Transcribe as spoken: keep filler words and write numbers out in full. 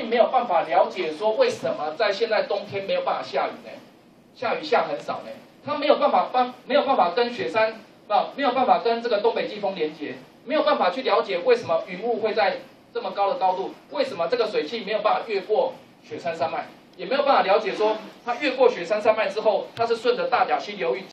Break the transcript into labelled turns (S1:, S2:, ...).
S1: 并没有办法了解说为什么在现在冬天没有办法下雨呢？下雨下很少呢，它没有办法办没有办法跟雪山啊没有办法跟这个东北季风连接，没有办法去了解为什么云雾会在这么高的高度，为什么这个水汽没有办法越过雪山山脉，也没有办法了解说它越过雪山山脉之后，它是顺着大甲溪流域